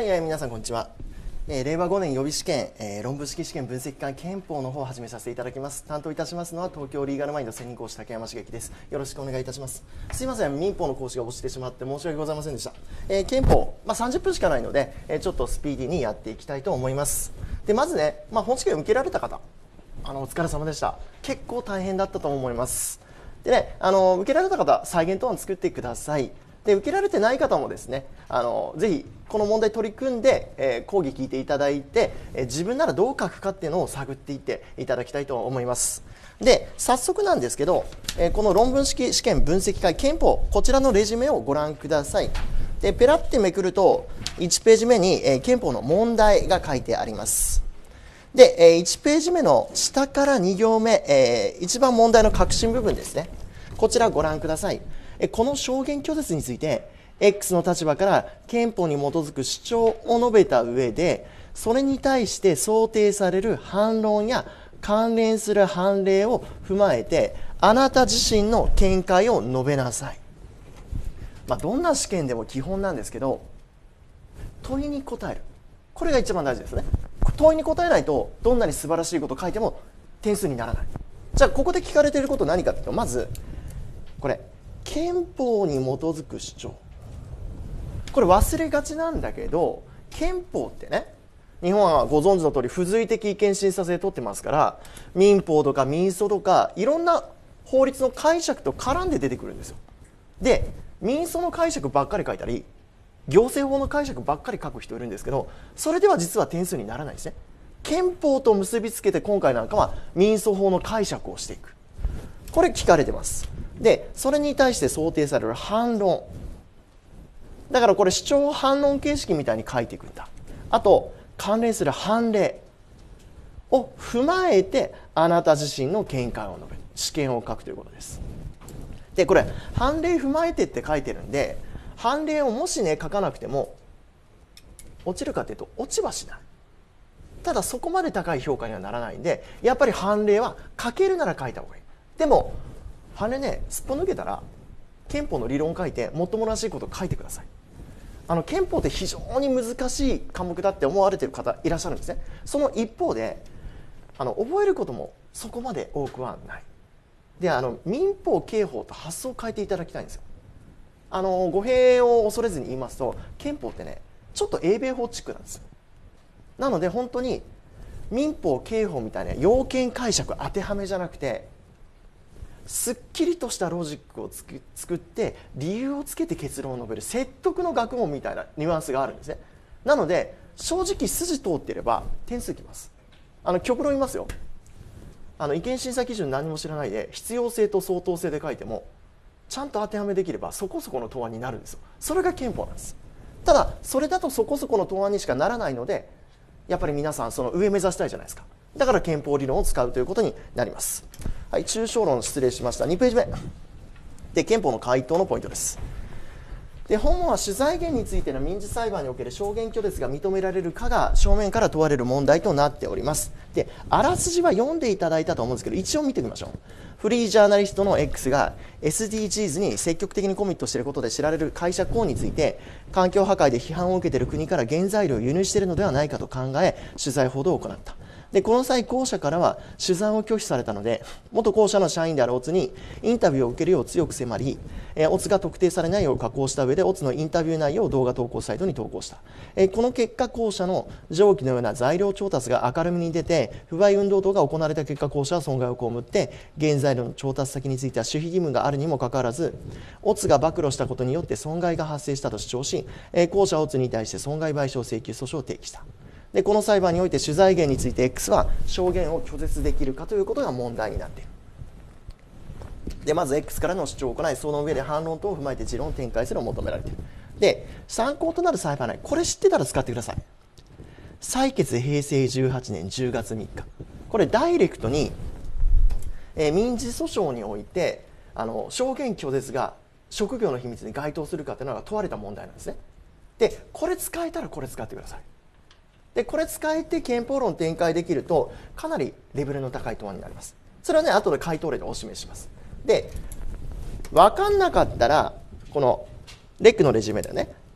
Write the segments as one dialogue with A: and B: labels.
A: はい、皆さんこんにちは。令和5年予備試験、論文式試験分析官憲法の方を始めさせていただきます。担当いたしますのは東京リーガルマインド専任講師竹山茂樹です。よろしくお願いいたします。すいません、民法の講師が落ちてしまって申し訳ございませんでした。憲法、30分しかないので、ちょっとスピーディーにやっていきたいと思います。でまずね、本試験を受けられた方、お疲れ様でした。結構大変だったと思います。でね、受けられた方、再現答案作ってください。で受けられてない方もですね、ぜひこの問題取り組んで、講義聞いていただいて、自分ならどう書くかっていうのを探っていっていただきたいと思います。で早速なんですけど、この論文式試験分析会憲法、こちらのレジュメをご覧ください。でペラってめくると1ページ目に、憲法の問題が書いてあります。で1ページ目の下から2行目、一番問題の核心部分ですね、こちらご覧ください。この証言拒絶について X の立場から憲法に基づく主張を述べた上で、それに対して想定される反論や関連する判例を踏まえて、あなた自身の見解を述べなさい。どんな試験でも基本なんですけど、問いに答える、これが一番大事ですね。問いに答えないとどんなに素晴らしいことを書いても点数にならない。じゃあここで聞かれていること何かというと、まずこれ憲法に基づく主張、これ忘れがちなんだけど、憲法ってね、日本はご存知の通り付随的違憲審査制取ってますから、民法とか民訴とかいろんな法律の解釈と絡んで出てくるんですよ。で民訴の解釈ばっかり書いたり、行政法の解釈ばっかり書く人いるんですけど、それでは実は点数にならないですね。憲法と結びつけて今回なんかは民訴法の解釈をしていく、これ聞かれてます。でそれに対して想定される反論だから、これ主張反論形式みたいに書いていくんだ。あと関連する判例を踏まえてあなた自身の見解を述べる、試験を書くということです。でこれ判例踏まえてって書いてるんで、判例をもしね書かなくても落ちるかというと落ちはしない。ただそこまで高い評価にはならないんで、やっぱり判例は書けるなら書いた方がいい。でも判例ね、すっぽ抜けたら憲法の理論を書いてもっともらしいことを書いてください。憲法って非常に難しい科目だって思われている方いらっしゃるんですね。その一方で覚えることもそこまで多くはない。で民法刑法と発想を変えていただきたいんですよ。語弊を恐れずに言いますと、憲法ってねちょっと英米法チックなんですよ。なので本当に民法刑法みたいな要件解釈当てはめじゃなくて、すっきりとしたロジックを作って理由をつけて結論を述べる説得の学問みたいなニュアンスがあるんですね。なので正直筋通っていれば点数きます。極論言いますよ、違憲審査基準何も知らないで必要性と相当性で書いてもちゃんと当てはめできればそこそこの答案になるんですよ。それが憲法なんです。ただそれだとそこそこの答案にしかならないので、やっぱり皆さんその上目指したいじゃないですか。だから憲法理論を使うということになります。はい、抽象論失礼しました。2ページ目で憲法の回答のポイントです。で本は主財源についての民事裁判における証言拒絶が認められるかが正面から問われる問題となっております。であらすじは読んでいただいたと思うんですけど、一応見てみましょう。フリージャーナリストの X が SDGs に積極的にコミットしていることで知られる解釈法について、環境破壊で批判を受けている国から原材料を輸入しているのではないかと考え取材報道を行った。でこの際後者からは取材を拒否されたので、元後者の社員であるオツにインタビューを受けるよう強く迫り、オツが特定されないよう加工した上でオツのインタビュー内容を動画投稿サイトに投稿した。この結果後者の上記のような材料調達が明るみに出て不買運動等が行われた結果、後者は損害を被って原材料の調達先については守秘義務があるにもかかわらず、オツが暴露したことによって損害が発生したと主張し、後者オツに対して損害賠償請求訴訟を提起した。でこの裁判において主財源について X は証言を拒絶できるかということが問題になっている。でまず X からの主張を行い、その上で反論等を踏まえて持論を展開するのを求められている。で参考となる裁判内、これ知ってたら使ってください。採決平成18年10月3日、これダイレクトに、民事訴訟において証言拒絶が職業の秘密に該当するかというのが問われた問題なんですね。でこれ使えたらこれ使ってください。でこれ使えて憲法論展開できるとかなりレベルの高い答案になります。それはね後で回答例でお示しします。で分かんなかったらこのレックのレジュメでね、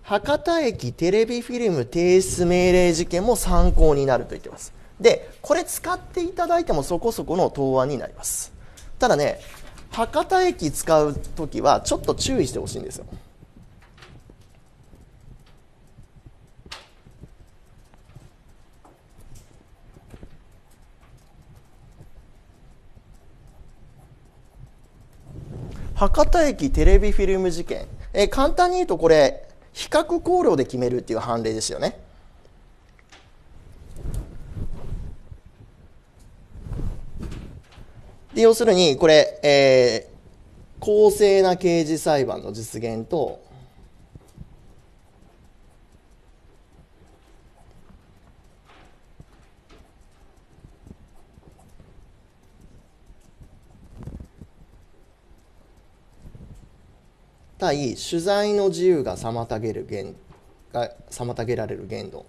A: 博多駅テレビフィルム提出命令事件も参考になると言ってます。で、これ使っていただいてもそこそこの答案になります。ただね、博多駅使うときはちょっと注意してほしいんですよ。博多駅テレビフィルム事件、簡単に言うとこれ比較考慮で決めるっていう判例ですよね。で要するにこれ、公正な刑事裁判の実現と対取材の自由が妨げられる限度。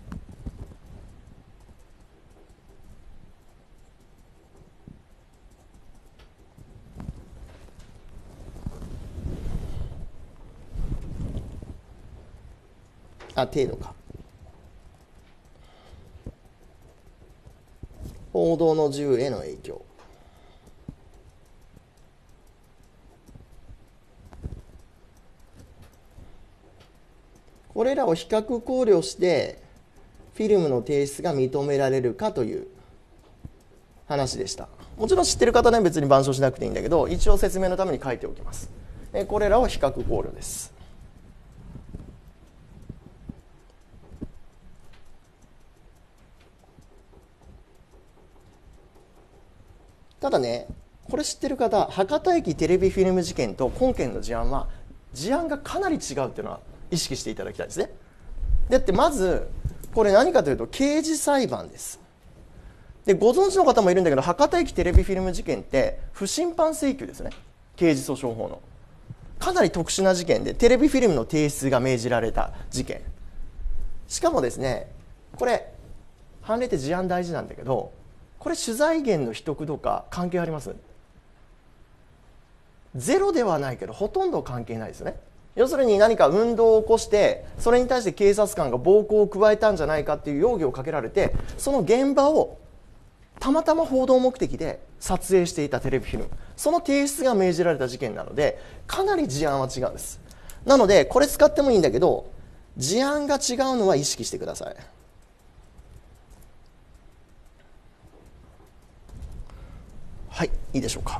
A: 程度か。報道の自由への影響。これらを比較考慮してフィルムの提出が認められるかという話でした。もちろん知ってる方ね、別に板書しなくていいんだけど、一応説明のために書いておきます。これらを比較考慮です。ただね、これ知ってる方、博多駅テレビフィルム事件と今件の事案は事案がかなり違うっていうのは意識していただきたいですね。だってまずこれ何かというと刑事裁判です。でご存知の方もいるんだけど、博多駅テレビフィルム事件って不審判請求ですね。刑事訴訟法のかなり特殊な事件で、テレビフィルムの提出が命じられた事件。しかもですね、これ判例って事案大事なんだけど、これ取材源の秘匿とか関係あります？ゼロではないけどほとんど関係ないですね。要するに何か運動を起こしてそれに対して警察官が暴行を加えたんじゃないかっていう容疑をかけられて、その現場をたまたま報道目的で撮影していたテレビフィルム、その提出が命じられた事件なので、かなり事案は違うんです。なのでこれ使ってもいいんだけど、事案が違うのは意識してください。はい、いいでしょうか。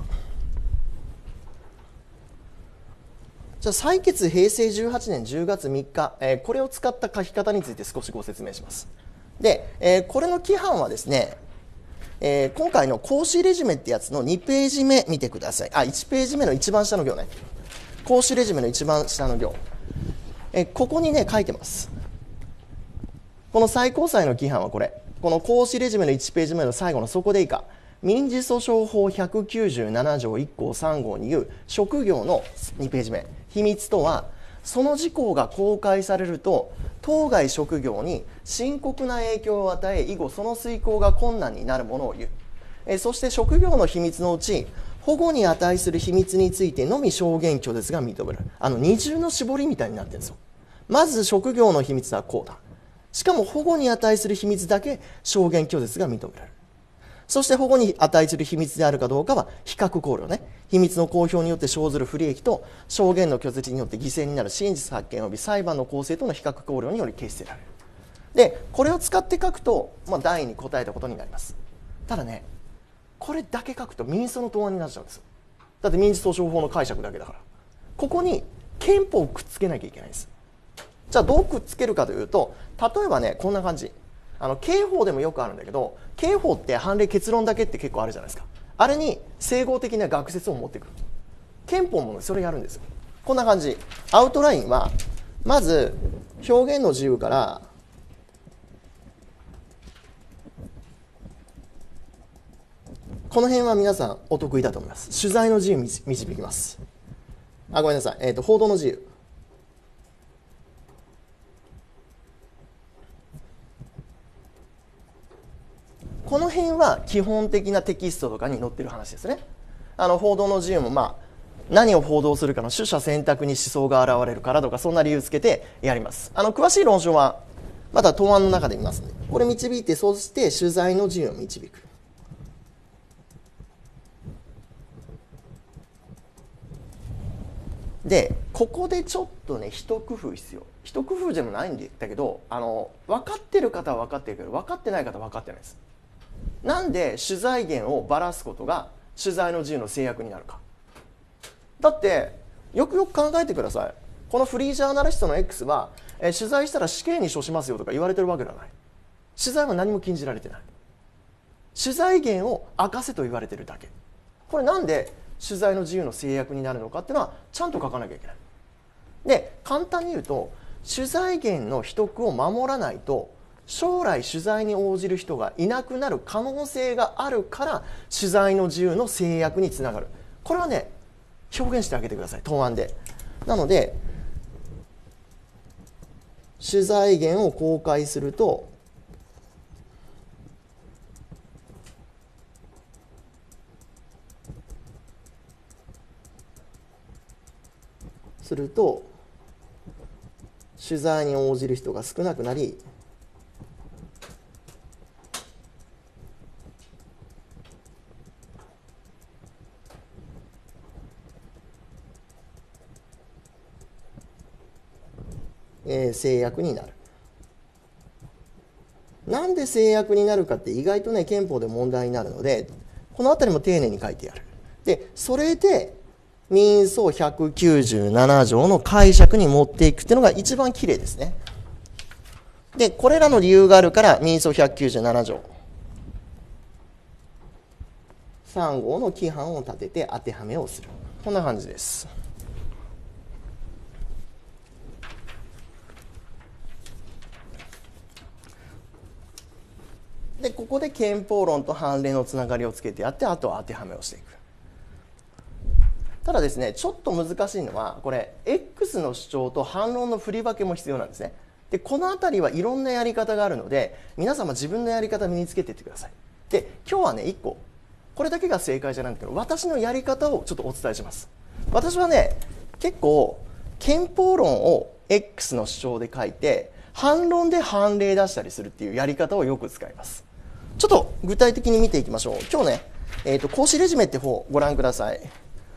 A: じゃあ採決平成18年10月3日、これを使った書き方について少しご説明します。で、これの規範はですね、今回の講師レジュメってやつの2ページ目見てください。1ページ目の一番下の行ね。講師レジュメの一番下の行。ここにね書いてます。この最高裁の規範はこれ。この講師レジュメの1ページ目の最後のそこでいいか。民事訴訟法197条1項3号に言う職業の2ページ目。秘密とは、その事項が公開されると当該職業に深刻な影響を与え、以後その遂行が困難になるものを言う。そして職業の秘密のうち保護に値する秘密についてのみ証言拒絶が認められる。二重の絞りみたいになってるんですよ。まず職業の秘密はこうだ。しかも保護に値する秘密だけ証言拒絶が認められる。そして保護に値する秘密であるかどうかは比較考慮ね。秘密の公表によって生ずる不利益と証言の拒絶によって犠牲になる真実発見及び裁判の公正との比較考慮により決せられる。でこれを使って書くと、第2に答えたことになります。ただね、これだけ書くと民訴の答案になっちゃうんですよ。だって民事訴訟法の解釈だけだから。ここに憲法をくっつけなきゃいけないんです。じゃあどうくっつけるかというと、例えばねこんな感じ。刑法でもよくあるんだけど、刑法って判例結論だけって結構あるじゃないですか。あれに整合的な学説を持ってくる。憲法もそれやるんですよ。こんな感じ。アウトラインはまず表現の自由からこの辺は皆さんお得意だと思います。取材の自由導きます。ごめんなさい、報道の自由。この辺は基本的なテキストとかに載ってる話ですね。報道の自由も何を報道するかの取捨選択に思想が現れるからとか、そんな理由つけてやります。詳しい論証はまた答案の中で見ますね。これ導いて、そして取材の自由を導く。でここでちょっとね一工夫必要。一工夫でもないんだけど、分かってる方は分かってるけど、分かってない方は分かってないです。なんで取材源をばらすことが取材の自由の制約になるか。だってよくよく考えてください。このフリージャーナリストの X は、取材したら死刑に処しますよとか言われてるわけではない。取材は何も禁じられてない。取材源を明かせと言われてるだけ。これなんで取材の自由の制約になるのかっていうのはちゃんと書かなきゃいけない。で簡単に言うと、取材源の秘匿を守らないと将来取材に応じる人がいなくなる可能性があるから、取材の自由の制約につながる。これはね表現してあげてください、答案で。なので取材源を公開すると取材に応じる人が少なくなり、制約になる。なんで制約になるかって意外とね憲法で問題になるので、この辺りも丁寧に書いてある。でそれで民訴197条の解釈に持っていくっていうのが一番きれいですね。でこれらの理由があるから民訴197条3号の規範を立てて当てはめをする。こんな感じです。でここで憲法論と判例のつながりをつけてやって、あとは当てはめをしていく。ただですね、ちょっと難しいのはこれ X の主張と反論の振り分けも必要なんですね。でこの辺りはいろんなやり方があるので、皆様自分のやり方身につけていってください。で今日はね1個これだけが正解じゃないんだけど、私のやり方をちょっとお伝えします。私はね結構憲法論を X の主張で書いて、反論で判例出したりするっていうやり方をよく使います。ちょっと具体的に見ていきましょう。今日ね、行使レジュメって方をご覧ください。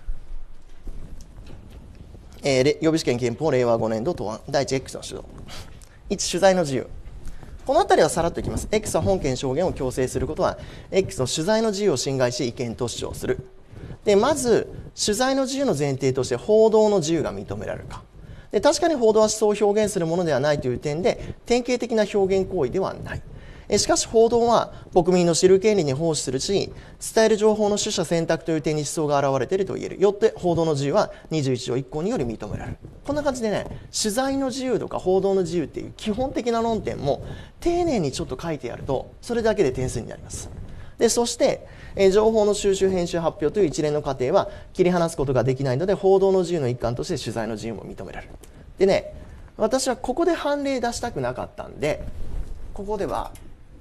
A: 予備試験憲法令和5年度答案第一 X の主張。1、取材の自由。この辺りはさらっといきます。 X は本件証言を強制することは X の取材の自由を侵害し違憲と主張する。でまず取材の自由の前提として報道の自由が認められるか。で確かに報道は思想を表現するものではないという点で典型的な表現行為ではない。しかし報道は国民の知る権利に奉仕するし、伝える情報の取捨選択という点に思想が現れていると言える。よって報道の自由は21条1項により認められる。こんな感じでね、取材の自由とか報道の自由っていう基本的な論点も丁寧にちょっと書いてやると、それだけで点数になります。でそして、情報の収集編集発表という一連の過程は切り離すことができないので、報道の自由の一環として取材の自由も認められる。でね、私はここで判例出したくなかったんで、ここでは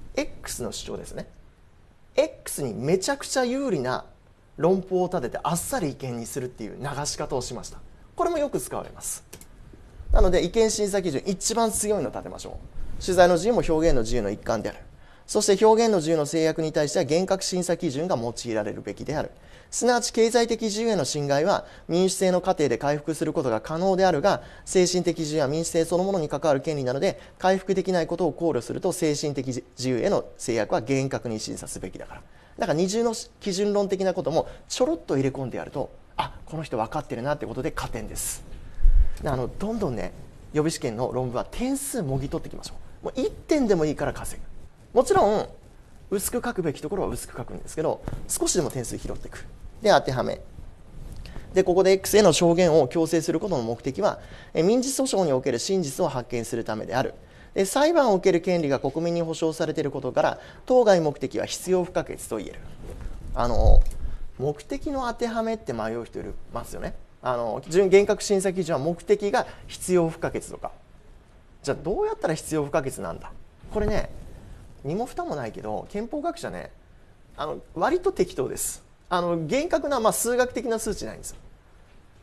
A: X の主張ですね。X にめちゃくちゃ有利な論法を立ててあっさり違憲にするっていう流し方をしました。これもよく使われます。なので違憲審査基準一番強いのを立てましょう。取材の自由も表現の自由の一環である。そして表現の自由の制約に対しては厳格審査基準が用いられるべきである。すなわち経済的自由への侵害は民主制の過程で回復することが可能であるが、精神的自由は民主制そのものに関わる権利なので回復できないことを考慮すると、精神的自由への制約は厳格に審査すべきだから。だから二重の基準論的なこともちょろっと入れ込んでやると、あ、この人分かってるなってことで加点です。どんどんね、予備試験の論文は点数もぎ取っていきましょう。もう1点でもいいから稼ぐ。もちろん薄く書くべきところは薄く書くんですけど、少しでも点数拾っていく。で当てはめで、ここで X への証言を強制することの目的は民事訴訟における真実を発見するためである。で裁判を受ける権利が国民に保障されていることから、当該目的は必要不可欠と言える。目的の当てはめって迷う人いますよね。厳格審査基準は目的が必要不可欠とか。じゃあどうやったら必要不可欠なんだ。これね、身も蓋もないけど憲法学者ね、割と適当です。厳格な、数学的な数値ないんですよ。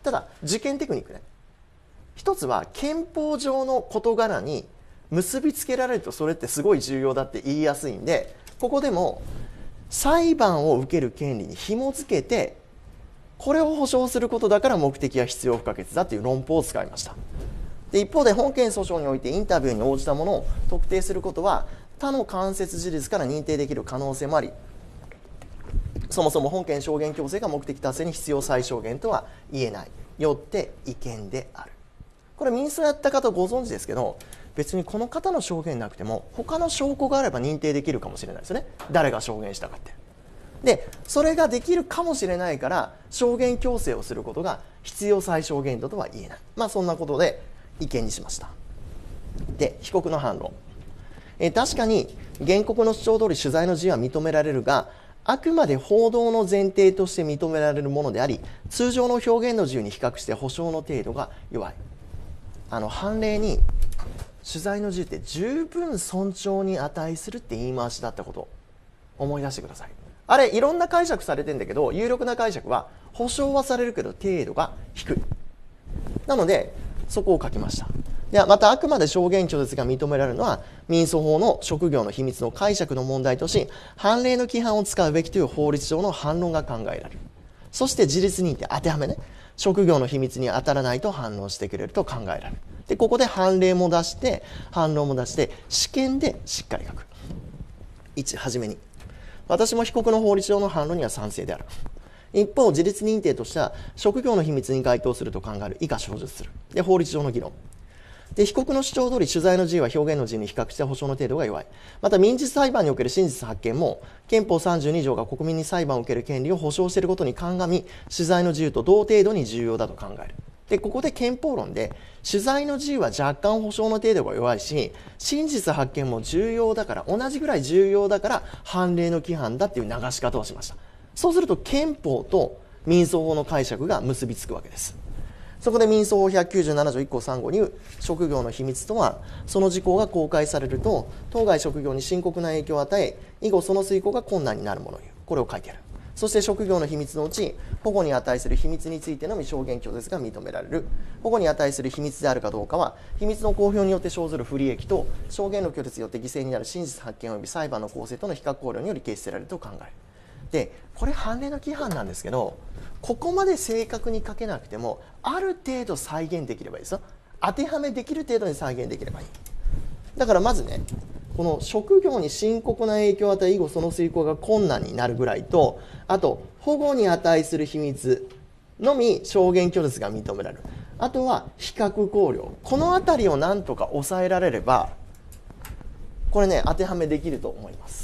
A: ただ受験テクニックね、一つは憲法上の事柄に結びつけられるとそれってすごい重要だって言いやすいんで、ここでも裁判を受ける権利に紐付けて、これを保障することだから目的は必要不可欠だという論法を使いました。で一方で本件訴訟においてインタビューに応じたものを特定することは他の間接事実から認定できる可能性もあり、そもそも本件証言強制が目的達成に必要最小限とは言えない、よって違憲である。これ民訴やった方ご存知ですけど、別にこの方の証言なくても他の証拠があれば認定できるかもしれないですよね、誰が証言したかって。でそれができるかもしれないから証言強制をすることが必要最小限度とは言えない、そんなことで違憲にしました。で被告の反論、確かに原告の主張通り取材の自由は認められるが、あくまで報道の前提として認められるものであり、通常の表現の自由に比較して保障の程度が弱い。判例に取材の自由って十分尊重に値するって言い回しだったことを思い出してください。あれいろんな解釈されてんだけど、有力な解釈は保障はされるけど程度が低い。なのでそこを書きました。ではまたあくまで証言拒絶が認められるのは民訴法の職業の秘密の解釈の問題とし、判例の規範を使うべきという法律上の反論が考えられる。そして自律認定当てはめね、職業の秘密に当たらないと反論してくれると考えられる。でここで判例も出して反論も出して試験でしっかり書く。1、はじめに私も被告の法律上の反論には賛成である。一方自律認定としては職業の秘密に該当すると考える以下詳述する。で法律上の議論で被告の主張通り取材の自由は表現の自由に比較して保障の程度が弱い。また民事裁判における真実発見も憲法32条が国民に裁判を受ける権利を保障していることに鑑み、取材の自由と同程度に重要だと考える。でここで憲法論で取材の自由は若干保障の程度が弱いし、真実発見も重要だから同じぐらい重要だから判例の規範だっていう流し方をしました。そうすると憲法と民訴法の解釈が結びつくわけです。そこで民訴法197条1項3号に言う職業の秘密とは、その事項が公開されると当該職業に深刻な影響を与え、以後その遂行が困難になるものを言う。これを書いてある。そして職業の秘密のうち保護に値する秘密についてのみ証言拒絶が認められる。保護に値する秘密であるかどうかは秘密の公表によって生ずる不利益と証言の拒絶によって犠牲になる真実発見及び裁判の公正との比較考慮により形成せられると考える。でこれ判例の規範なんですけど、ここまで正確に書けなくてもある程度再現できればいいですよ。当てはめできる程度に再現できればいい。だからまずね、この職業に深刻な影響を与え以後その遂行が困難になるぐらいと、あと保護に値する秘密のみ証言拒絶が認められる、あとは比較考慮、この辺りをなんとか抑えられればこれね当てはめできると思います。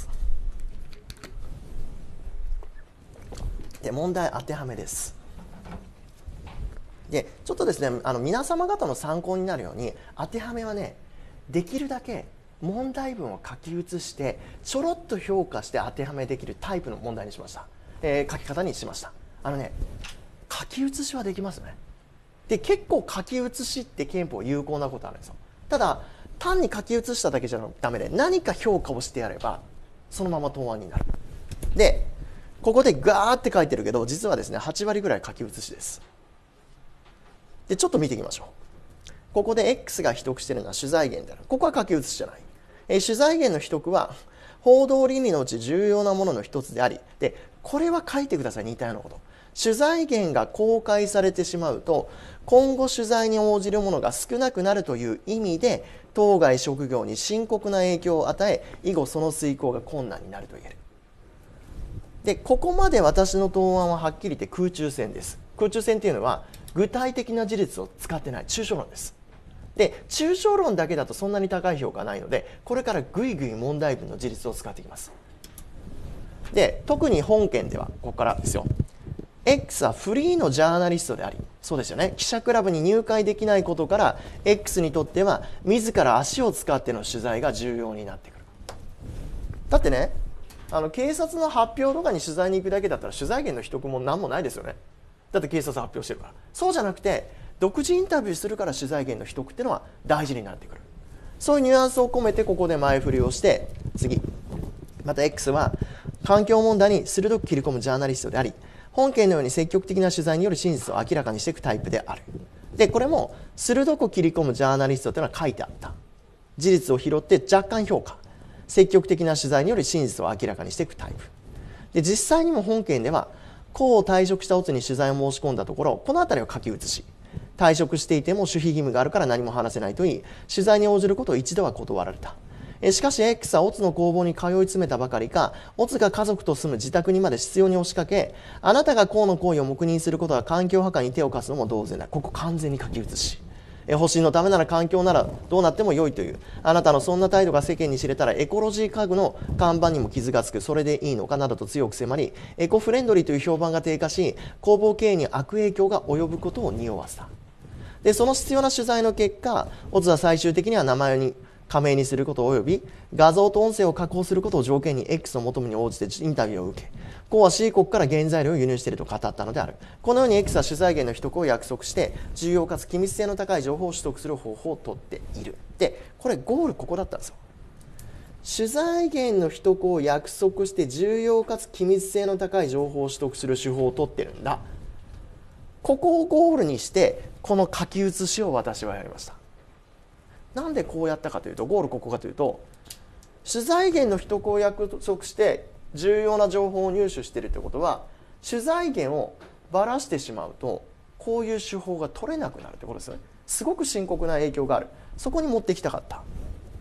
A: で問題当てはめです。でちょっとですね皆様方の参考になるように当てはめはねできるだけ問題文を書き写してちょろっと評価して当てはめできるタイプの問題にしました。書き方にしました。書き写しはできますね。で結構書き写しって憲法有効なことあるんですよ。ただ単に書き写しただけじゃダメで何か評価をしてやればそのまま答案になる。でここでガーって書いてるけど実はですね8割ぐらい書き写しです。でちょっと見ていきましょう。ここで X が秘匿しているのは取材源である。ここは書き写しじゃない。取材源の秘匿は報道倫理のうち重要なものの一つであり、でこれは書いてください。似たようなこと。取材源が公開されてしまうと今後取材に応じるものが少なくなるという意味で当該職業に深刻な影響を与え以後その遂行が困難になると言える。でここまで私の答案ははっきり言って空中戦です。空中戦っていうのは具体的な事実を使ってない抽象論です。で抽象論だけだとそんなに高い評価ないのでこれからぐいぐい問題文の事実を使っていきます。で特に本件ではここからですよ。X はフリーのジャーナリストであり、そうですよね、記者クラブに入会できないことから X にとっては自ら足を使っての取材が重要になってくる。だってね警察の発表とかに取材に行くだけだったら取材源の秘匿も何もないですよね。だって警察発表してるから。そうじゃなくて独自インタビューするから取材源の秘匿っていうのは大事になってくる。そういうニュアンスを込めてここで前振りをして、次また X は環境問題に鋭く切り込むジャーナリストであり本件のように積極的な取材による真実を明らかにしていくタイプである。でこれも鋭く切り込むジャーナリストというのは書いてあった。事実を拾って若干評価、積極的な取材により真実を明らかにしていくタイプで、実際にも本件では公を退職したオツに取材を申し込んだところ、この辺りを書き写し、退職していても守秘義務があるから何も話せないと言い、取材に応じることを一度は断られた。しかし X はオツの工房に通い詰めたばかりか、オツが家族と住む自宅にまで執拗に押しかけ、あなたが公の行為を黙認することは環境破壊に手を貸すのも同然だ。ここ完全に書き写し、保身のためなら環境ならどうなっても良いという、あなたのそんな態度が世間に知れたらエコロジー家具の看板にも傷がつく、それでいいのかなどと強く迫り、エコフレンドリーという評判が低下し、工房経営に悪影響が及ぶことを匂わせた。でその必要な取材の結果、オツは最終的には名前に加盟にすること及び画像と音声を確保することを条件に X の求めに応じてインタビューを受け、公は C 国から原材料を輸入していると語ったのである。このように X は取材源の取得を約束して重要かつ機密性の高い情報を取得する方法をとっている。でこれゴールここだったんですよ。取材源の取得を約束して重要かつ機密性の高い情報を取得する手法をとってるんだ。ここをゴールにしてこの書き写しを私はやりました。なんでこうやったかというと、ゴールここかというと、取材源の取得を約束して重要な情報を入手しているということは、取材源をばらしてしまうとこういう手法が取れなくなるということですよね。すごく深刻な影響がある。そこに持ってきたかった。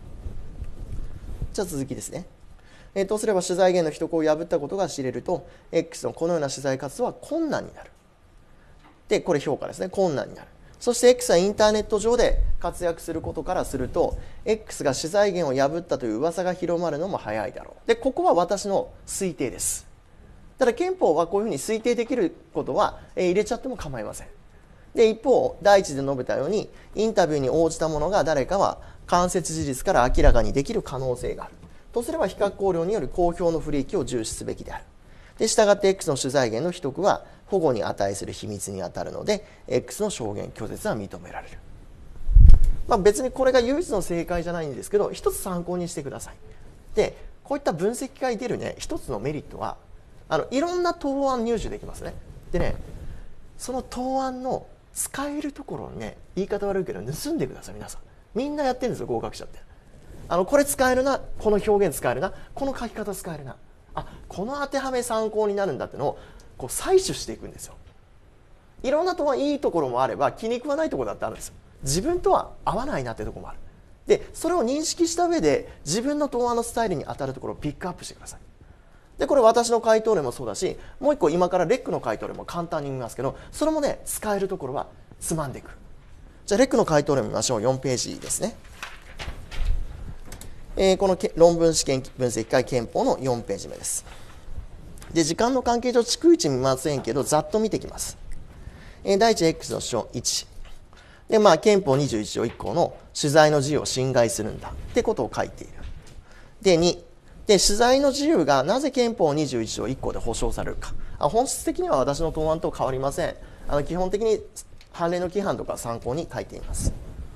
A: じゃあ続きですね。とすれば取材源の取得を破ったことが知れると X のこのような取材活動は困難になる。でこれ評価ですね。困難になる。そして X はインターネット上で活躍することからすると X が取材源を破ったという噂が広まるのも早いだろう。でここは私の推定です。ただ憲法はこういうふうに推定できることは入れちゃっても構いません。で一方第一で述べたようにインタビューに応じた者が誰かは間接事実から明らかにできる可能性があるとすれば比較考慮による公表の不利益を重視すべきである。で従って X の取材源の取得は保護に値する秘密にあたるので X の証言拒絶は認められる。別にこれが唯一の正解じゃないんですけど、一つ参考にしてください。でこういった分析会に出るね一つのメリットはいろんな答案入手できますね。でねその答案の使えるところをね、言い方悪いけど盗んでください。皆さんみんなやってるんですよ、合格者って。これ使えるな、この表現使えるな、この書き方使えるな、この当てはめ参考になるんだってのをこう採取していくんですよ。いろんな答案いいところもあれば気に食わないところだってあるんですよ。自分とは合わないなってところもある。でそれを認識した上で自分の答案のスタイルに当たるところをピックアップしてください。でこれ私の回答例もそうだし、もう一個今からレックの回答例も簡単に見ますけど、それもね使えるところはつまんでいく。じゃあレックの回答例見ましょう。4ページですね。この論文試験分析会憲法の4ページ目です。で時間の関係上逐一見ませんけどざっと見ていきます。第一 X の主張1で、憲法21条1項の取材の自由を侵害するんだってことを書いている。で2で取材の自由がなぜ憲法21条1項で保障されるか。本質的には私の答案と変わりません。基本的に判例の規範とか参考に書いています。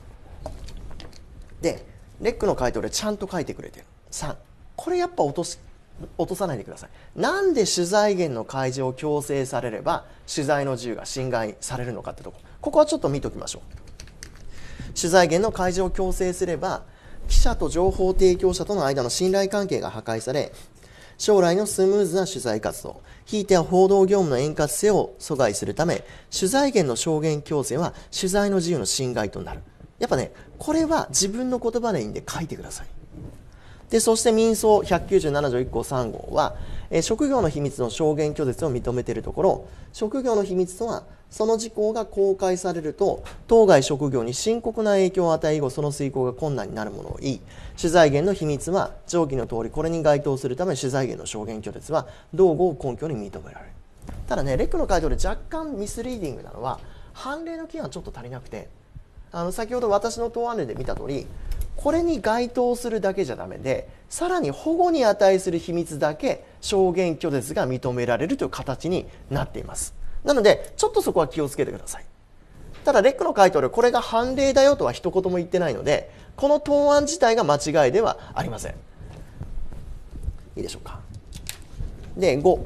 A: でレックの回答でちゃんと書いてくれてる。3これやっぱ落とさないでください。なんで取材源の開示を強制されれば取材の自由が侵害されるのかってとこ、ここはちょっと見ときましょう。取材源の開示を強制すれば記者と情報提供者との間の信頼関係が破壊され、将来のスムーズな取材活動、ひいては報道業務の円滑性を阻害するため、取材源の証言強制は取材の自由の侵害となる。やっぱね、これは自分の言葉でいいんで書いてください。でそして民訴197条1項3号は、職業の秘密の証言拒絶を認めているところ、職業の秘密とはその事項が公開されると当該職業に深刻な影響を与え以後その遂行が困難になるものを言い、取材源の秘密は上記の通りこれに該当するため取材源の証言拒絶は同号根拠に認められる。ただね、レックの回答で若干ミスリーディングなのは判例の規範ちょっと足りなくて、先ほど私の答案例で見た通りこれに該当するだけじゃダメで、さらに保護に値する秘密だけ証言拒絶が認められるという形になっています。なのでちょっとそこは気をつけてください。ただレックの回答でこれが判例だよとは一言も言ってないので、この答案自体が間違いではありません。いいでしょうか。で5、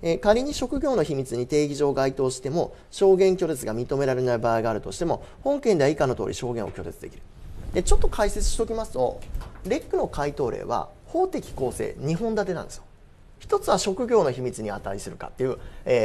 A: 仮に職業の秘密に定義上該当しても証言拒絶が認められない場合があるとしても、本件では以下の通り証言を拒絶できる。でちょっと解説しておきますと、レックの回答例は法的構成2本立てなんですよ。一つは職業の秘密に値するかっていう、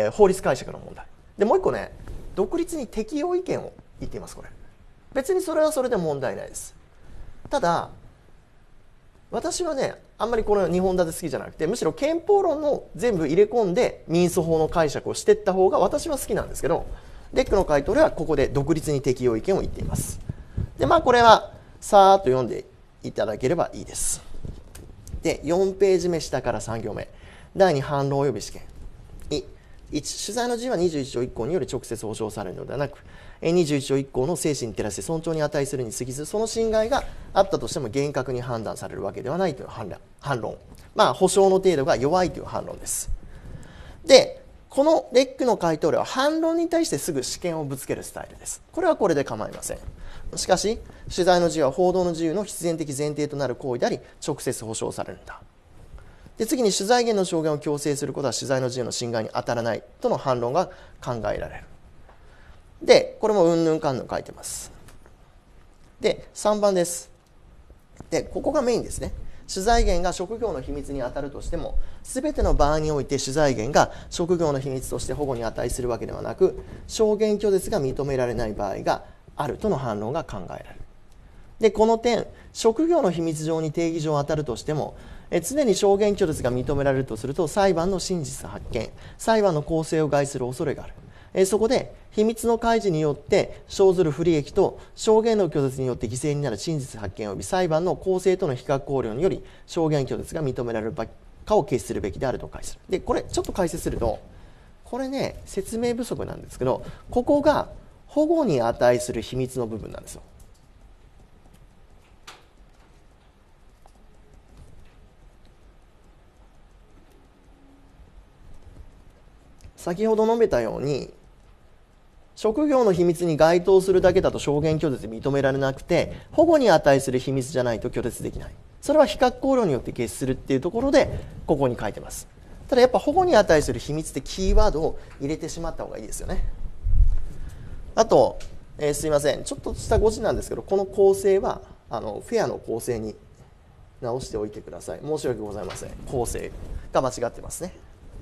A: 法律解釈の問題で、もう一個ね、独立に適用意見を言っています。これ別にそれはそれで問題ないです。ただ私はね、あんまりこの2本立て好きじゃなくて、むしろ憲法論の全部入れ込んで民訴法の解釈をしていった方が私は好きなんですけど、レックの回答ではここで独立に適用意見を言っています。でこれはさーっと読んでいただければいいです。で4ページ目下から3行目、第2反論及び試験。1、取材の自由は21条1項により直接保障されるのではなく、21条1項の精神に照らして尊重に値するに過ぎず、その侵害があったとしても厳格に判断されるわけではないという反論。保障の程度が弱いという反論です。でこのレックの回答例は反論に対してすぐ試験をぶつけるスタイルです。これはこれで構いません。しかし取材の自由は報道の自由の必然的前提となる行為であり、直接保障されるんだ。で次に取材源の証言を強制することは取材の自由の侵害に当たらないとの反論が考えられる。でこれもうんぬんかんぬん書いてます。で3番です。でここがメインですね。取材源が職業の秘密に当たるとしても、全ての場合において取材源が職業の秘密として保護に値するわけではなく、証言拒絶が認められない場合があるとの反論が考えられる。でこの点、職業の秘密上に定義上当たるとしても、常に証言拒絶が認められるとすると、裁判の真実発見、裁判の公正を害する恐れがある。そこで秘密の開示によって生ずる不利益と証言の拒絶によって犠牲になる真実発見及び裁判の公正との比較考慮により証言拒絶が認められるかを決するべきであると解説。でこれちょっと解説すると、これね説明不足なんですけど、ここが保護に値する秘密の部分なんですよ。先ほど述べたように、職業の秘密に該当するだけだと証言拒絶認められなくて、保護に値する秘密じゃないと拒絶できない。それは比較考慮によって決するっていうところでここに書いてます。ただやっぱ保護に値する秘密ってキーワードを入れてしまった方がいいですよね。あと、すいません、ちょっとした誤字なんですけど、この構成はフェアの構成に直しておいてください。申し訳ございません。構成が間違ってますね。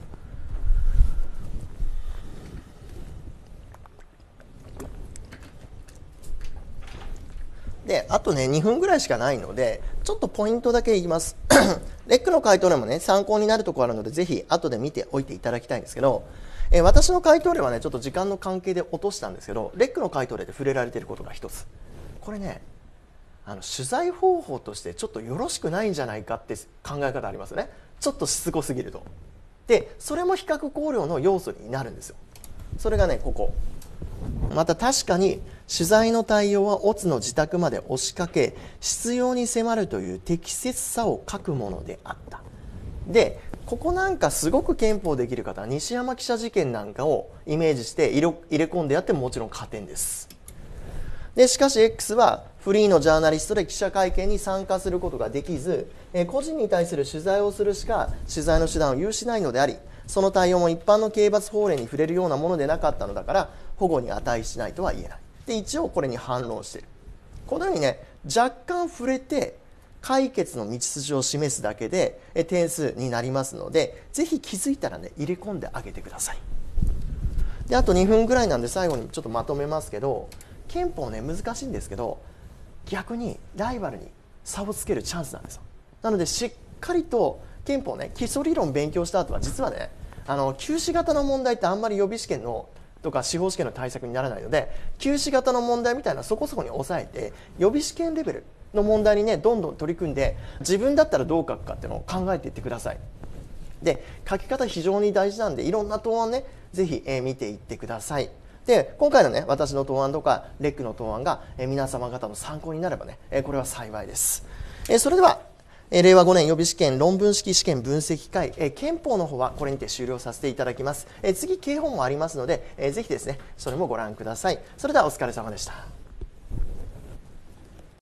A: であとね2分ぐらいしかないので、ちょっとポイントだけ言います。レックの回答例もね参考になるところあるので、ぜひ後で見ておいていただきたいんですけど、私の回答例はねちょっと時間の関係で落としたんですけど、レックの回答例で触れられていることが一つ、これね取材方法としてちょっとよろしくないんじゃないかって考え方ありますよね。ちょっとしつこすぎると。でそれも比較考慮の要素になるんですよ。それがねここ。また確かに取材の対応はオツの自宅まで押しかけ執拗に迫るという適切さを欠くものであった。でここなんかすごく憲法できる方は西山記者事件なんかをイメージして入れ込んでやってももちろん加点です。でしかし X はフリーのジャーナリストで記者会見に参加することができず、個人に対する取材をするしか取材の手段を有しないのであり、その対応も一般の刑罰法令に触れるようなものでなかったのだから保護に値しないとは言えない。で一応これに反論している。このようにね若干触れて解決の道筋を示すだけで点数になりますので、ぜひ気づいたらね入れ込んであげてください。であと2分ぐらいなんで最後にちょっとまとめますけど、憲法ね難しいんですけど、逆にライバルに差をつけるチャンスなんですよ。なのでしっかりと憲法ね基礎理論勉強した後は実はね旧試型の問題ってあんまり予備試験のとか司法試験の対策にならないので、旧試型の問題みたいなそこそこに抑えて予備試験レベルの問題にねどんどん取り組んで、自分だったらどう書くかっていうのを考えていってください。で書き方非常に大事なんで、いろんな答案ねぜひ見ていってください。で今回のね私の答案とかレックの答案が皆様方の参考になればねこれは幸いです。それでは令和5年予備試験論文式試験分析会憲法の方はこれにて終了させていただきます。次刑法もありますのでぜひですねそれもご覧ください。それではお疲れ様でした。